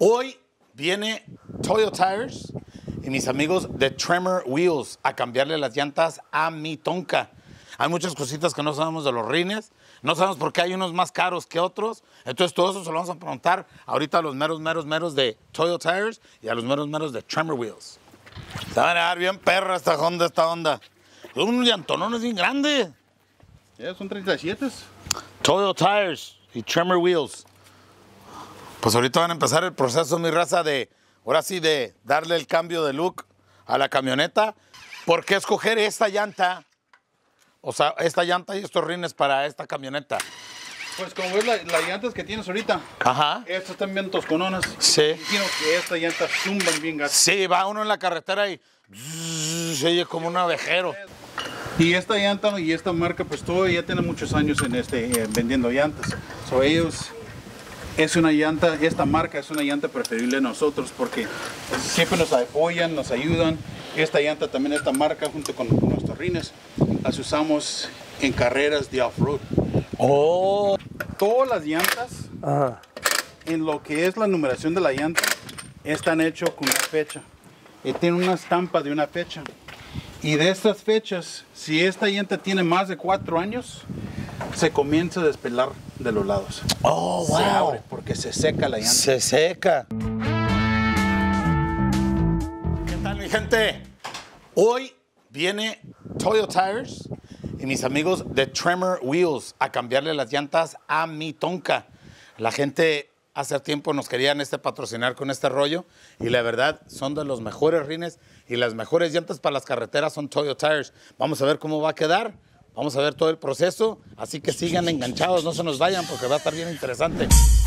Hoy viene Toyo Tires y mis amigos de Tremor Wheels a cambiarle las llantas a mi Tonka. Hay muchas cositas que no sabemos de los rines, no sabemos por qué hay unos más caros que otros, entonces todo eso se lo vamos a preguntar ahorita a los meros de Toyo Tires y a los meros de Tremor Wheels. Se van a dar bien perra esta onda. Son unos llantonones bien grandes. Ya son 37. Toyo Tires y Tremor Wheels. Pues ahorita van a empezar el proceso, mi raza, ahora sí, de darle el cambio de look a la camioneta. ¿Por qué escoger esta llanta? O sea, esta llanta y estos rines para esta camioneta. Pues como ves las llantas que tienes ahorita. Ajá. Estas están bien toscononas. Sí. Quiero que esta llanta zumban bien gato. Sí, va uno en la carretera y se oye como un abejero. Y esta llanta y esta marca pues todavía tiene muchos años en vendiendo llantas. So ellos... esta marca es una llanta preferible de nosotros porque siempre nos apoyan, nos ayudan. Esta llanta también, esta marca junto con nuestros rines, las usamos en carreras de off-road. Oh. Todas las llantas, en lo que es la numeración de la llanta, están hechas con una fecha. Y tiene una estampa de una fecha. Y de estas fechas, si esta llanta tiene más de 4 años, se comienza a despelar de los lados. Oh, wow. Se abre porque se seca la llanta. Se seca. ¿Qué tal, mi gente? Hoy viene Toyo Tires y mis amigos de Tremor Wheels a cambiarle las llantas a mi Tonka. La gente hace tiempo nos querían patrocinar con este rollo y la verdad son de los mejores rines y las mejores llantas para las carreteras son Toyo Tires. Vamos a ver cómo va a quedar. Vamos a ver todo el proceso, así que sigan enganchados, no se nos vayan porque va a estar bien interesante.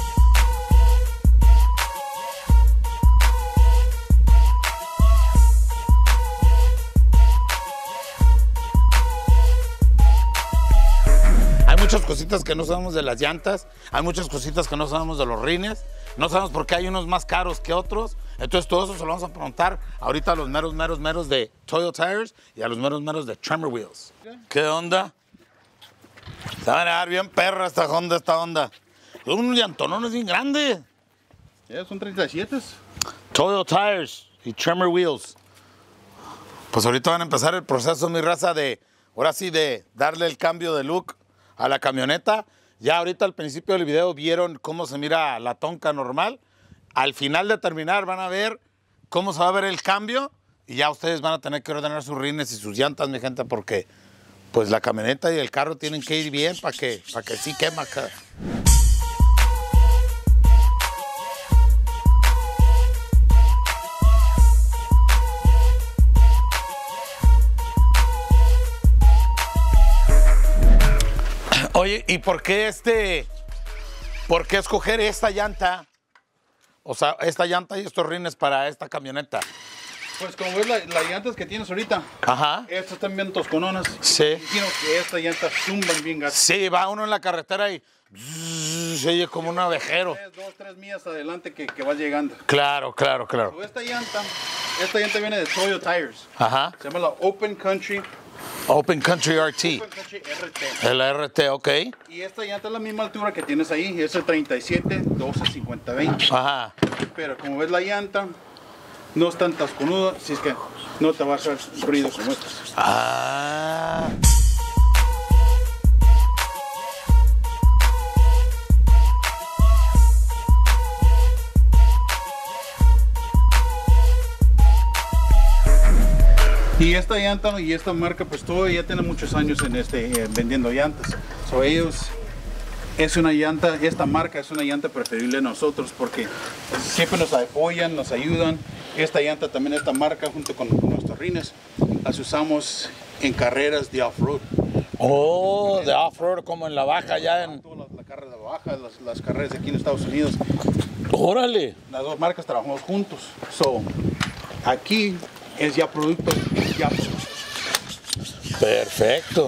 Hay muchas cositas que no sabemos de las llantas, hay muchas cositas que no sabemos de los rines, no sabemos por qué hay unos más caros que otros, entonces todo eso se lo vamos a preguntar ahorita a los meros de Toyo Tires y a los meros de Tremor Wheels. ¿Qué onda? Se van a dar bien perra esta onda. Son unos llantonones bien grandes. Ya son 37. Toyo Tires y Tremor Wheels. Pues ahorita van a empezar el proceso, mi raza, ahora sí, de darle el cambio de look a la camioneta. Ya ahorita al principio del video vieron cómo se mira la Tonka normal. Al final de terminar van a ver cómo se va a ver el cambio y ya ustedes van a tener que ordenar sus rines y sus llantas, mi gente, porque pues la camioneta y el carro tienen que ir bien para que sí quema acá. Oye, ¿y por qué escoger esta llanta? O sea, esta llanta y estos rines para esta camioneta. Pues como ves las llantas que tienes ahorita. Ajá. Estas están bien toscononas. Sí. Quiero que esta llanta zumban bien gato. Sí, va uno en la carretera y se oye como un abejero. 2-3 millas adelante que va llegando. Claro. So, esta llanta viene de Toyo Tires. Ajá. Se llama la Open Country RT. Open Country RT. El RT, ok. Y esta llanta es la misma altura que tienes ahí, es el 37, 12, 50, 20. Ajá. Pero como ves la llanta, no es tan tasconuda, así es que no te va a hacer ruido como estas. Ah. Y esta llanta y esta marca pues todavía tiene muchos años en vendiendo llantas. So ellos esta marca es una llanta preferible de nosotros porque siempre nos apoyan, nos ayudan. Esta llanta también, esta marca junto con nuestros rines, las usamos en carreras de off-road. Oh, de off-road como en la baja ya en... La carrera de baja, las carreras aquí en Estados Unidos. Órale. Las dos marcas trabajamos juntos. So, aquí es ya producto ya. Perfecto.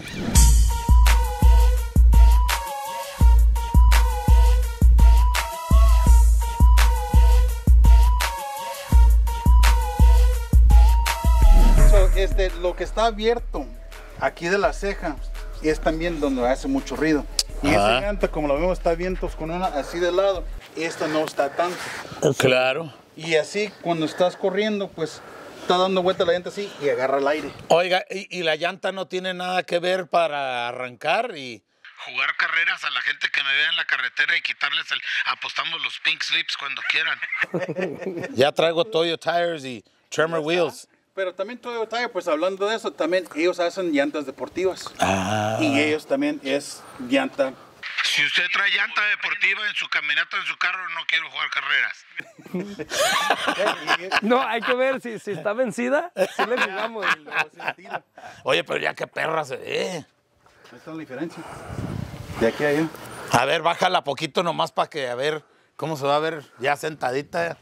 Lo que está abierto aquí de la ceja es también donde hace mucho ruido. Y esa llanta, como lo vemos, está bien tosconona así de lado. esta no está tanto. Claro. Y así, cuando estás corriendo, pues está dando vuelta la llanta así y agarra el aire. Oiga, y la llanta no tiene nada que ver para arrancar y jugar carreras a la gente que me vea en la carretera y quitarles apostamos los pink slips cuando quieran. Ya traigo Toyo Tires y Tremor Wheels. Pero también Toyo Tire, pues hablando de eso, también ellos hacen llantas deportivas. Ah. Y ellos también es llanta. Si usted trae llanta deportiva en su caminata, en su carro, no quiero jugar carreras. No, hay que ver si está vencida, si le jugamos. Oye, pero ya qué perra se ve. Ahí está la diferencia. De aquí a allá. A ver, bájala poquito nomás para que a ver cómo se va a ver ya sentadita.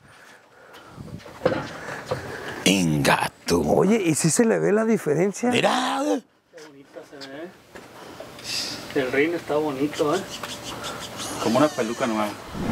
Ingato. Oye, ¿y si se le ve la diferencia? Mira. Qué bonita se ve. El rin está bonito, ¿eh? Como una peluca nueva.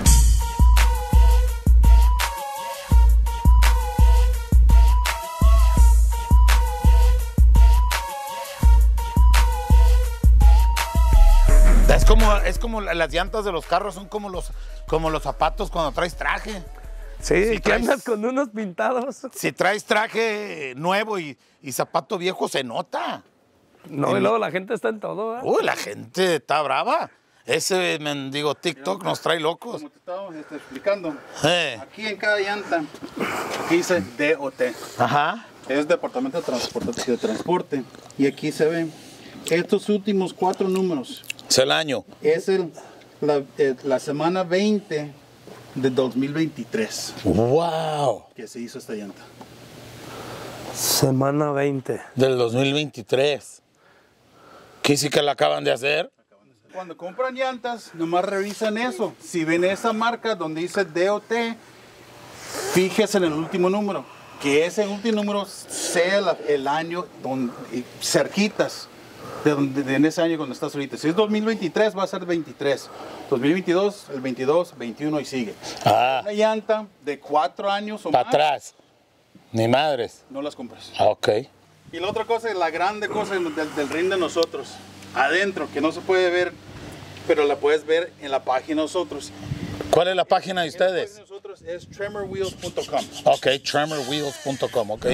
Es como las llantas de los carros, son como los zapatos cuando traes traje. Sí, Si que traes- andas con unos pintados. Si traes traje nuevo y zapato viejo, se nota. No, y luego la gente está en todo, ¿eh? Uy, la gente está brava. Ese mendigo TikTok nos trae locos. Como te estaba explicando, Eh. aquí en cada llanta, aquí dice DOT. Ajá. Es Departamento de Transporte. Y aquí se ven estos últimos 4 números. Es el año. Es la semana 20 de 2023 ¡Wow! que se hizo esta llanta. Semana 20. Del 2023. ¿Qué sí que la acaban de hacer? Cuando compran llantas, nomás revisan eso. Si ven esa marca donde dice DOT, fíjese en el último número. Que ese último número sea el año cerquitas de en ese año cuando estás ahorita. Si es 2023, va a ser 23. 2022, el 22, 21 y sigue. Ah, Una llanta de 4 años o para más, atrás. Ni madres. no las compras. Ah, ok. Y la otra cosa, la grande cosa del ring de nosotros, adentro, que no se puede ver, pero la puedes ver en la página de nosotros. ¿Cuál es la página de La página ustedes? de nosotros es tremorwheels.com. Ok, tremorwheels.com, ok.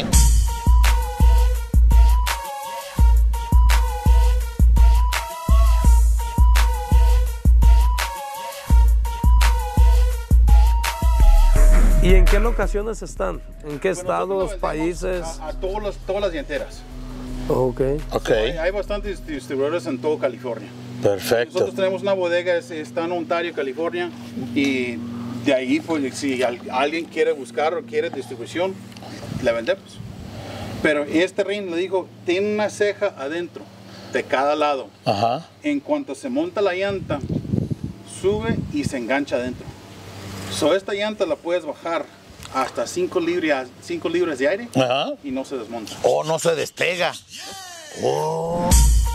¿Y en qué locaciones están? ¿En qué Pues nosotros estados, lo vendemos países? A todas las llanteras. Ok. Ok, Hay bastantes distribuidores en todo California. perfecto. Nosotros tenemos una bodega, está en Ontario, California, y de ahí, pues, si alguien quiere buscar o quiere distribución, la vendemos. Pero este ring le dijo, tiene una ceja adentro, de cada lado. Ajá. En cuanto se monta la llanta, sube y se engancha adentro. So, esta llanta la puedes bajar hasta 5 libras de aire Ajá. y no se desmonta. Oh, no se despega. Oh.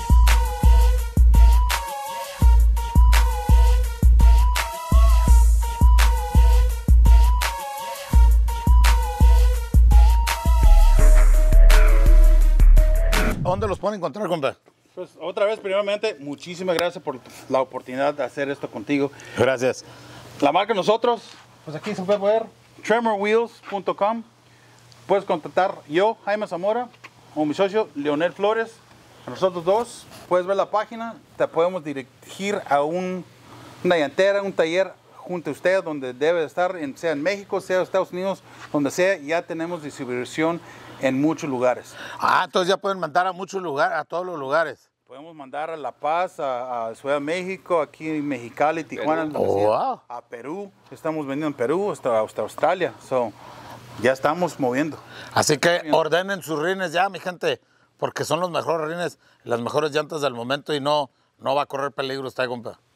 ¿Dónde los pueden encontrar, compa? Pues otra vez, primeramente, muchísimas gracias por la oportunidad de hacer esto contigo. Gracias. La marca nosotros, pues aquí se puede ver, tremorwheels.com. Puedes contactar yo, Jaime Zamora, o mi socio, Leonel Flores. A nosotros dos, puedes ver la página, te podemos dirigir a una llantera, un taller junto a usted, donde debe de estar, sea en México, sea en Estados Unidos, donde sea, ya tenemos distribución en muchos lugares. Ah, entonces ya pueden mandar a muchos lugares, a todos los lugares. Podemos mandar a La Paz, a Ciudad de México, aquí en Mexicali, Tijuana, Oh, wow. a Perú. Estamos vendiendo en Perú, hasta Australia. So, ya estamos moviendo. Así que ordenen sus rines ya, mi gente, porque son los mejores rines, las mejores llantas del momento y no va a correr peligro usted, compa.